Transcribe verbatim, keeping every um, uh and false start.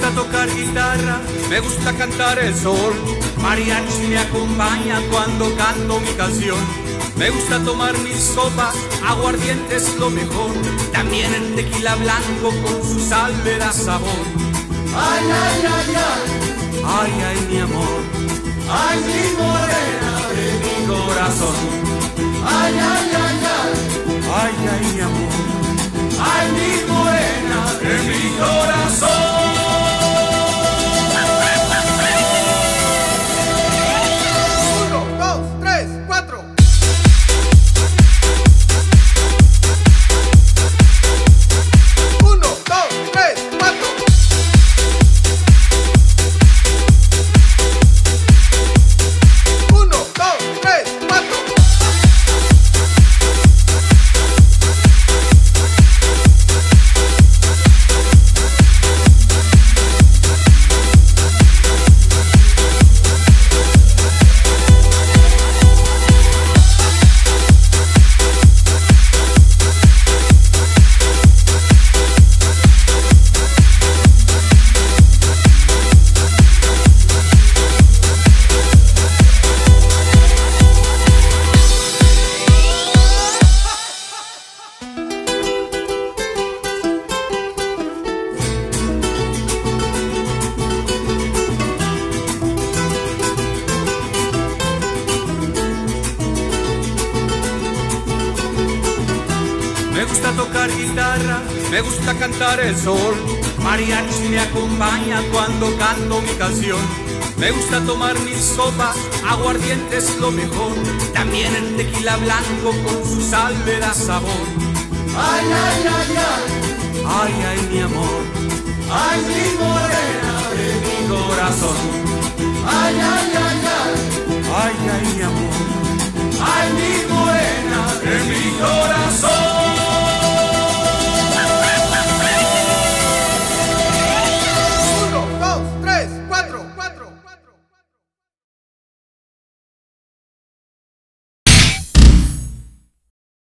gusta tocar guitarra, me gusta cantar el sol. Mariachi me acompaña cuando canto mi canción. Me gusta tomar mis sopas, aguardiente es lo mejor. También el tequila blanco con su sal le da sabor. Ay, ay, ay, ay, ay, ay, mi amor, ay, mi morena de mi corazón. Ay, ay, ay, ay, ay, ay, mi amor, ay, mi morena de mi corazón. Uno, dos, tres, cuatro. Uno, dos, tres, cuatro. Uno, dos, tres, cuatro. Me gusta tocar guitarra, me gusta cantar el sol. Mariachi me acompaña cuando canto mi canción. Me gusta tomar mis sopas, aguardiente es lo mejor. También el tequila blanco con su sal le da sabor. Ay, ay, ay, ay, ay, ay, mi amor, ay, mi morena de mi corazón. Ay, ay, ay, ay, ay, ay, mi amor, ay, mi morena de mi corazón.